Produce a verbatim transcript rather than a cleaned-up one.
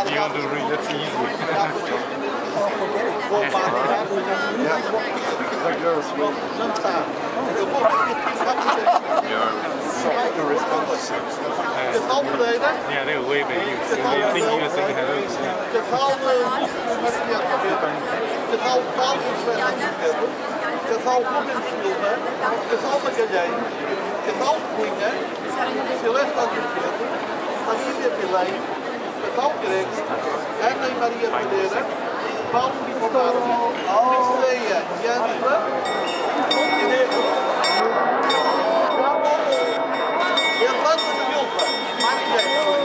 Beyond the ring, that's easy. Like you're a sweet. You're responsible. Yeah, they were way better. You think you were thinking of those. Casal Rubens Silva, Casal Magalhães, Casal Cunha, Celeste Azevedo, Família Pilei, Casal Grego, Ana e Maria Pereira, Paulo Ricardo, Estreia e Ângela, Montenegro, Orlando Silva, Maria.